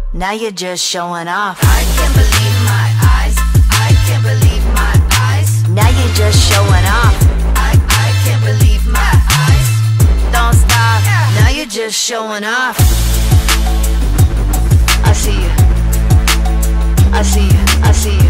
Now you're just showing off. I can't believe my eyes. I can't believe my eyes. Now you're just showing off. I can't believe my eyes. Don't stop. Now you're just showing off. I see you. I see you. I see you.